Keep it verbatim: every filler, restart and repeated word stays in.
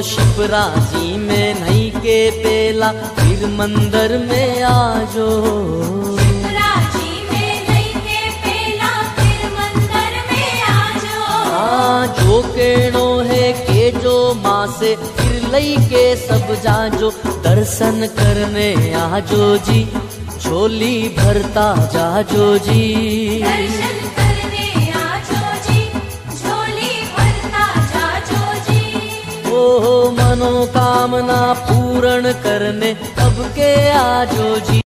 शिवराजी में नहीं के पेला फिर मंदिर में आजो। शिवराजी में नहीं के पेला फिर मंदिर में आजो। हाँ जो केणो है के जो माँ से फिर लई के सब जाजो, दर्शन करने आजो जी झोली भरता जाजो जी। दर्शन करने आजो जी झोली भरता जाजो जी। ओ मनोकामना पूर्ण करने अब के आजो जी।